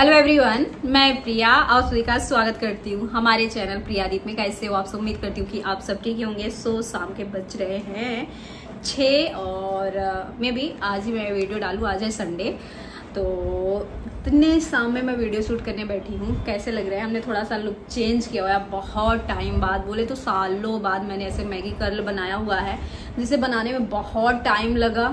Hello everyone, मैं प्रिया आप सभी का स्वागत करती हूँ हमारे चैनल प्रियादीप में। कैसे हो आप सब? उम्मीद करती हूँ कि आप सब ठीक होंगे। शाम के बज रहे हैं 6 और मैं भी आज ही मैं वीडियो डालूँ। आज है संडे, तो इतने शाम में मैं वीडियो शूट करने बैठी हूँ। कैसे लग रहा है? हमने थोड़ा सा लुक चेंज किया हुआ है। बहुत टाइम बाद, बोले तो सालों बाद मैंने ऐसे मैगी कर्ल बनाया हुआ है, जिसे बनाने में बहुत टाइम लगा।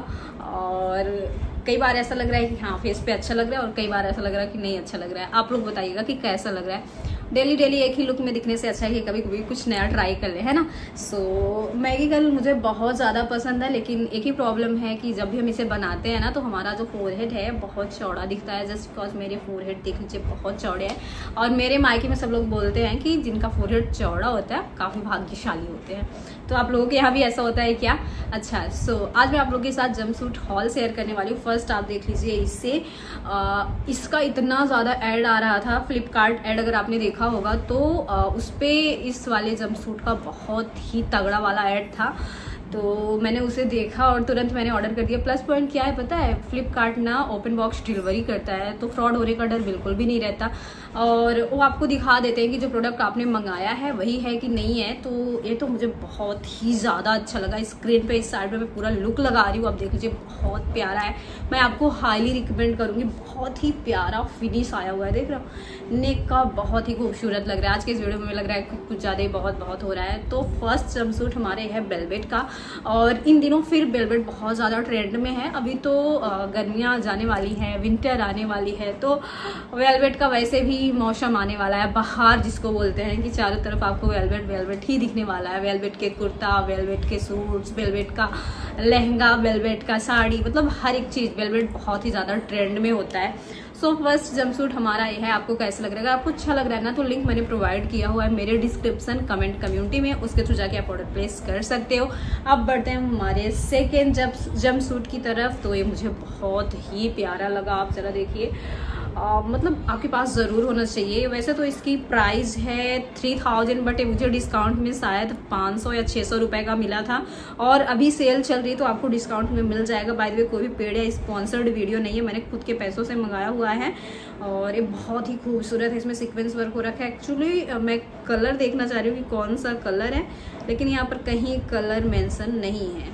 और कई बार ऐसा लग रहा है कि हाँ फेस पे अच्छा लग रहा है, और कई बार ऐसा लग रहा है कि नहीं अच्छा लग रहा है। आप लोग बताइएगा कि कैसा लग रहा है। डेली डेली एक ही लुक में दिखने से अच्छा है कि कभी कभी कुछ नया ट्राई कर ले, है ना। मैगी कर्ल मुझे बहुत ज़्यादा पसंद है, लेकिन एक ही प्रॉब्लम है कि जब भी हम इसे बनाते हैं ना, तो हमारा जो फोरहेड है बहुत चौड़ा दिखता है। जस्ट बिकॉज मेरे फोरहेड देख लीजिए बहुत चौड़े हैं, और मेरे मायके में सब लोग बोलते हैं कि जिनका फोरहेड चौड़ा होता है काफ़ी भाग्यशाली होते हैं। तो आप लोगों के यहाँ भी ऐसा होता है क्या? अच्छा, आज मैं आप लोगों के साथ जंपसूट हॉल शेयर करने वाली हूँ। फर्स्ट आप देख लीजिए इससे इसका इतना ज़्यादा ऐड आ रहा था, फ्लिपकार्ट ऐड अगर आपने देखा होगा तो उस पे इस वाले जंपसूट का बहुत ही तगड़ा वाला ऐड था। तो मैंने उसे देखा और तुरंत मैंने ऑर्डर कर दिया। प्लस पॉइंट क्या है पता है? फ्लिपकार्ट ना ओपन बॉक्स डिलीवरी करता है, तो फ्रॉड होने का डर बिल्कुल भी नहीं रहता, और वो आपको दिखा देते हैं कि जो प्रोडक्ट आपने मंगाया है वही है कि नहीं है। तो ये तो मुझे बहुत ही ज़्यादा अच्छा लगा। स्क्रीन पे इस साइड में मैं पूरा लुक लगा रही हूँ, आप देख लीजिए बहुत प्यारा है। मैं आपको हाईली रिकमेंड करूँगी। बहुत ही प्यारा फिनिश आया हुआ है, देख रहा हूँ। नेक का बहुत ही खूबसूरत लग रहा है। आज के इस वीडियो में लग रहा है कि कुछ ज़्यादा ही बहुत हो रहा है। तो फर्स्ट जंपसूट हमारे है वेलवेट का, और इन दिनों फिर वेलवेट बहुत ज़्यादा ट्रेंड में है। अभी तो गर्मियाँ जाने वाली हैं, विंटर आने वाली है, तो वेलवेट का वैसे भी मौसम आने वाला है, बहार जिसको बोलते हैं, कि चारों तरफ आपको वेलवेट ही दिखने वाला है। वेलवेट के कुर्ता, वेलवेट के सूट्स, वेलवेट का लहंगा, वेलवेट का साड़ी, मतलब हर एक चीज़ वेलवेट बहुत ही ज़्यादा ट्रेंड में होता है। फर्स्ट जंपसूट हमारा ये है। आपको कैसा लग रहा है? अगर आपको अच्छा लग रहा है ना, तो लिंक मैंने प्रोवाइड किया हुआ है मेरे डिस्क्रिप्शन कमेंट कम्युनिटी में, उसके थ्रू जाके आप ऑर्डर प्लेस कर सकते हो। अब बढ़ते हैं हमारे सेकेंड जंपसूट की तरफ। तो ये मुझे बहुत ही प्यारा लगा। आप जरा देखिए, मतलब आपके पास ज़रूर होना चाहिए। वैसे तो इसकी प्राइस है 3000, बट मुझे डिस्काउंट में शायद 500 या 600 रुपये का मिला था, और अभी सेल चल रही है तो आपको डिस्काउंट में मिल जाएगा। बाय द वे कोई भी पेड या स्पॉन्सर्ड वीडियो नहीं है, मैंने खुद के पैसों से मंगाया हुआ है, और ये बहुत ही खूबसूरत है। इसमें सीक्वेंस वर्क हो रखा है। एक्चुअली मैं कलर देखना चाह रही हूँ कि कौन सा कलर है, लेकिन यहाँ पर कहीं कलर मेंशन नहीं है।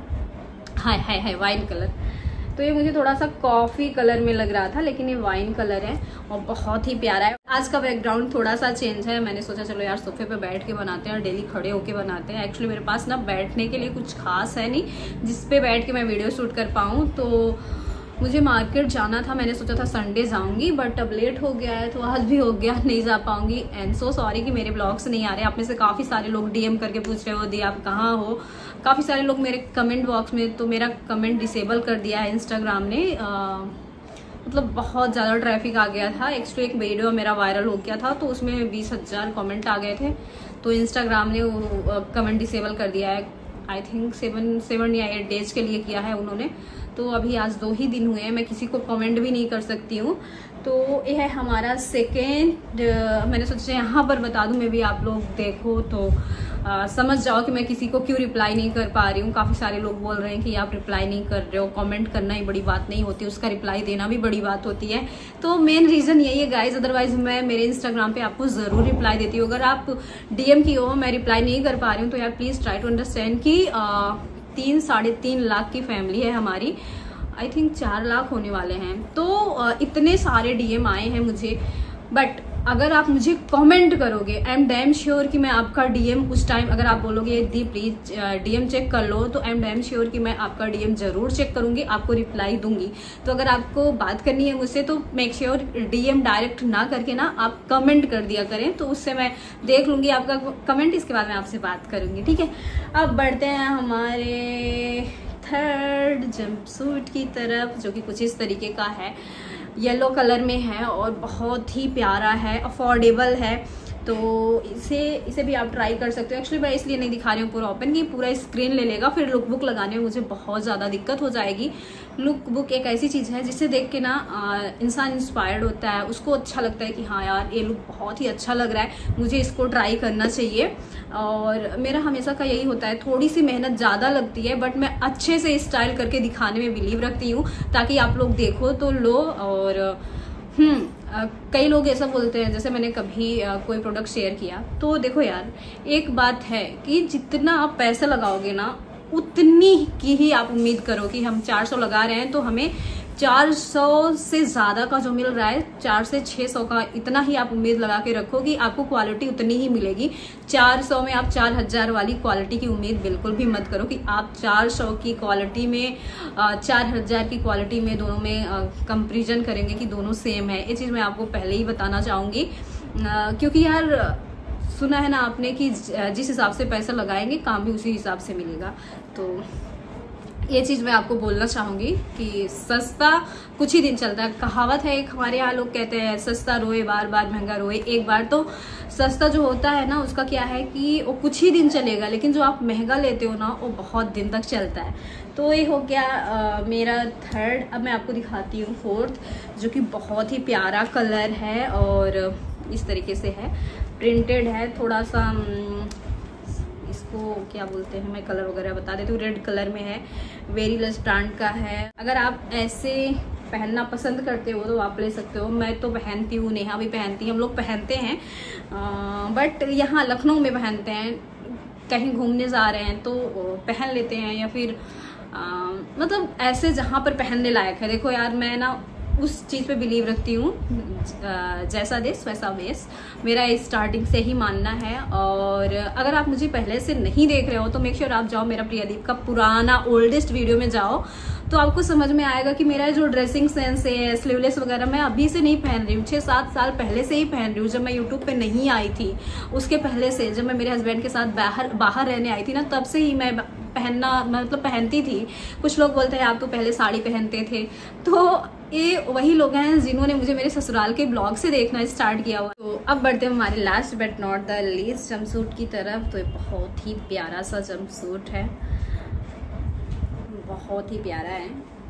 हाय वाइन कलर। तो ये मुझे थोड़ा सा कॉफ़ी कलर में लग रहा था, लेकिन ये वाइन कलर है और बहुत ही प्यारा है। आज का बैकग्राउंड थोड़ा सा चेंज है। मैंने सोचा चलो यार सोफे पे बैठ के बनाते हैं, और डेली खड़े होके बनाते हैं। एक्चुअली मेरे पास ना बैठने के लिए कुछ खास है नहीं जिस पे बैठ के मैं वीडियो शूट कर पाऊँ। तो मुझे मार्केट जाना था, मैंने सोचा था संडे जाऊंगी, बट अब लेट हो गया है तो आज भी हो गया, नहीं जा पाऊंगी। एंड सो सॉरी कि मेरे ब्लॉग्स नहीं आ रहे। आप में से काफ़ी सारे लोग डीएम करके पूछ रहे हो दी आप कहाँ हो। काफ़ी सारे लोग मेरे कमेंट बॉक्स में, तो मेरा कमेंट डिसेबल कर दिया है इंस्टाग्राम ने। मतलब बहुत ज़्यादा ट्रैफिक आ गया था। एक्चुअली एक वीडियो मेरा वायरल हो गया था, तो उसमें 20,000 कमेंट आ गए थे, तो इंस्टाग्राम ने वो कमेंट डिसेबल कर दिया है। आई थिंक 7 या 8 डेज के लिए किया है उन्होंने। तो अभी आज 2 ही दिन हुए हैं, मैं किसी को कमेंट भी नहीं कर सकती हूँ। तो ये है हमारा सेकेंड। मैंने सोचा यहाँ पर बता दूँ, मैं भी आप लोग देखो तो समझ जाओ कि मैं किसी को क्यों रिप्लाई नहीं कर पा रही हूँ। काफ़ी सारे लोग बोल रहे हैं कि आप रिप्लाई नहीं कर रहे हो। कमेंट करना ही बड़ी बात नहीं होती, उसका रिप्लाई देना भी बड़ी बात होती है। तो मेन रीज़न यही है गाइज, अदरवाइज मैं मेरे इंस्टाग्राम पे आपको ज़रूर रिप्लाई देती हूँ। अगर आप डीएम की हो, मैं रिप्लाई नहीं कर पा रही हूँ, तो यार प्लीज़ ट्राई टू अंडरस्टैंड कि 3-3.5 लाख की फैमिली है हमारी। आई थिंक 4 लाख होने वाले हैं। तो इतने सारे डीएम आए हैं मुझे, बट अगर आप मुझे कमेंट करोगे, आई एम डैम श्योर कि मैं आपका डीएम उस टाइम, अगर आप बोलोगे दी प्लीज डीएम चेक कर लो, तो आई एम डैम श्योर कि मैं आपका डीएम जरूर चेक करूंगी, आपको रिप्लाई दूंगी। तो अगर आपको बात करनी है मुझसे, तो मेक श्योर डीएम डायरेक्ट ना करके ना आप कमेंट कर दिया करें, तो उससे मैं देख लूंगी आपका कमेंट, इसके बाद मैं आपसे बात करूंगी, ठीक है। अब बढ़ते हैं हमारे थर्ड जंपसूट की तरफ, जो कि कुछ इस तरीके का है। येलो कलर में है और बहुत ही प्यारा है, अफोर्डेबल है। तो इसे भी आप ट्राई कर सकते हो। एक्चुअली मैं इसलिए नहीं दिखा रही हूँ पूरा ओपन, कि पूरा स्क्रीन ले लेगा, फिर लुक बुक लगाने में मुझे बहुत ज़्यादा दिक्कत हो जाएगी। लुक बुक एक ऐसी चीज़ है जिसे देख के ना इंसान इंस्पायर्ड होता है, उसको अच्छा लगता है कि हाँ यार ये लुक बहुत ही अच्छा लग रहा है, मुझे इसको ट्राई करना चाहिए। और मेरा हमेशा का यही होता है, थोड़ी सी मेहनत ज़्यादा लगती है, बट मैं अच्छे से स्टाइल करके दिखाने में बिलीव रखती हूँ, ताकि आप लोग देखो तो लो और कई लोग ऐसा बोलते हैं, जैसे मैंने कभी कोई प्रोडक्ट शेयर किया तो देखो यार, एक बात है कि जितना आप पैसा लगाओगे ना उतनी की ही आप उम्मीद करो कि हम 400 लगा रहे हैं तो हमें 400 से ज्यादा का जो मिल रहा है 400 से 600 का, इतना ही आप उम्मीद लगा के रखो कि आपको क्वालिटी उतनी ही मिलेगी। 400 में आप 4000 वाली क्वालिटी की उम्मीद बिल्कुल भी मत करो कि आप 400 की क्वालिटी में 4000 की क्वालिटी में दोनों में कंपेरिजन करेंगे कि दोनों सेम है। ये चीज मैं आपको पहले ही बताना चाहूंगी, क्योंकि यार सुना है ना आपने कि जिस हिसाब से पैसा लगाएंगे काम भी उसी हिसाब से मिलेगा। तो ये चीज मैं आपको बोलना चाहूंगी कि सस्ता कुछ ही दिन चलता है। कहावत है एक हमारे यहाँ, लोग कहते हैं सस्ता रोए बार बार महंगा रोए। एक बार तो सस्ता जो होता है ना उसका क्या है कि वो कुछ ही दिन चलेगा, लेकिन जो आप महंगा लेते हो ना वो बहुत दिन तक चलता है। तो ये हो गया मेरा थर्ड। अब मैं आपको दिखाती हूँ फोर्थ, जो कि बहुत ही प्यारा कलर है और इस तरीके से है, प्रिंटेड है, थोड़ा सा इसको क्या बोलते हैं, मैं कलर वगैरह बता देती हूँ। रेड कलर में है, वेरी लस ब्रांड का है। अगर आप ऐसे पहनना पसंद करते हो तो आप ले सकते हो। मैं तो पहनती हूँ, नेहा भी पहनती है, हम लोग पहनते हैं, बट यहाँ लखनऊ में पहनते हैं। कहीं घूमने जा रहे हैं तो पहन लेते हैं, या फिर मतलब ऐसे जहाँ पर पहनने लायक है। देखो यार, मैं ना उस चीज़ पे बिलीव रखती हूँ, जैसा देश वैसा वेश, मेरा स्टार्टिंग से ही मानना है। और अगर आप मुझे पहले से नहीं देख रहे हो तो मेक श्योर आप जाओ मेरा प्रियादीप का पुराना ओल्डेस्ट वीडियो में जाओ, तो आपको समझ में आएगा कि मेरा जो ड्रेसिंग सेंस है, स्लीवलेस वगैरह मैं अभी से नहीं पहन रही हूँ, 6-7 साल पहले से ही पहन रही हूँ। जब मैं यूट्यूब पे नहीं आई थी उसके पहले से, जब मैं मेरे हस्बैंड के साथ बाहर रहने आई थी ना, तब से ही मैं पहनती थी। कुछ लोग बोलते हैं आप तो पहले साड़ी पहनते थे, तो ये वही लोग हैं जिन्होंने मुझे मेरे ससुराल के ब्लॉग से देखना स्टार्ट किया हुआ। तो अब बढ़ते हैं हमारे last but not the least jumpsuit की तरफ। तो ये बहुत ही प्यारा सा जंपसूट है, बहुत ही प्यारा है।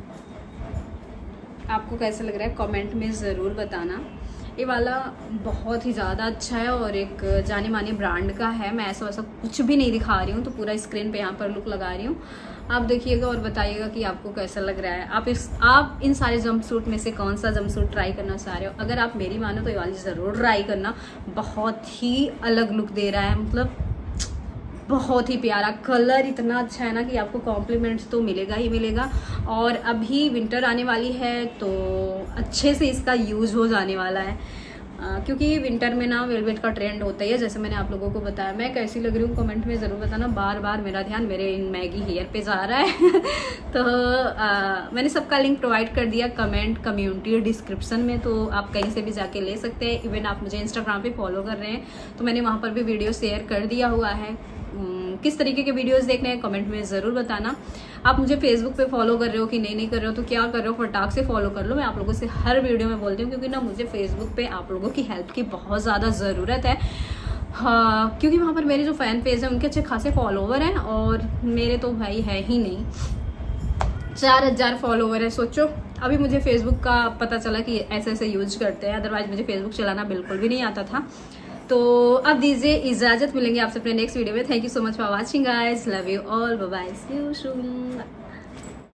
आपको कैसा लग रहा है कमेंट में ज़रूर बताना। ये वाला बहुत ही ज़्यादा अच्छा है और एक जाने माने ब्रांड का है। मैं ऐसा वैसा कुछ भी नहीं दिखा रही हूँ, तो पूरा स्क्रीन पे यहाँ पर लुक लगा रही हूँ। आप देखिएगा और बताइएगा कि आपको कैसा लग रहा है। आप इन सारे जंपसूट में से कौन सा जंपसूट ट्राई करना चाह रहे हो। अगर आप मेरी मानो तो ये वाली ज़रूर ट्राई करना, बहुत ही अलग लुक दे रहा है, मतलब बहुत ही प्यारा। कलर इतना अच्छा है ना कि आपको कॉम्प्लीमेंट्स तो मिलेगा ही मिलेगा। और अभी विंटर आने वाली है तो अच्छे से इसका यूज हो जाने वाला है, क्योंकि विंटर में ना वेलवेट का ट्रेंड होता ही है, जैसे मैंने आप लोगों को बताया। मैं कैसी लग रही हूँ कमेंट में ज़रूर बताना। बार बार मेरा ध्यान मेरे इन मैगी हेयर पे जा रहा है तो मैंने सबका लिंक प्रोवाइड कर दिया कम्युनिटी डिस्क्रिप्शन में, तो आप कहीं से भी जाके ले सकते हैं। इवन आप मुझे इंस्टाग्राम पे फॉलो कर रहे हैं तो मैंने वहाँ पर भी वीडियो शेयर कर दिया हुआ है। किस तरीके के वीडियोस देखने हैं कमेंट में ज़रूर बताना। आप मुझे फेसबुक पे फॉलो कर रहे हो कि नहीं कर रहे हो, तो क्या कर रहे हो, फटाक से फॉलो कर लो। मैं आप लोगों से हर वीडियो में बोलती हूँ, क्योंकि ना मुझे फेसबुक पे आप लोगों की हेल्प की बहुत ज़्यादा ज़रूरत है। हाँ, क्योंकि वहाँ पर मेरे जो फैन पेज हैं उनके अच्छे खासे फॉलोवर हैं और मेरे तो भाई है ही नहीं, 4000 फॉलोवर है। सोचो, अभी मुझे फेसबुक का पता चला कि ऐसे ऐसे यूज करते हैं, अदरवाइज मुझे फेसबुक चलाना बिल्कुल भी नहीं आता था। तो अब दीजिए इजाजत, मिलेंगे आपसे अपने नेक्स्ट वीडियो में। Thank you so much for watching guys, love you all, bye bye, see you soon.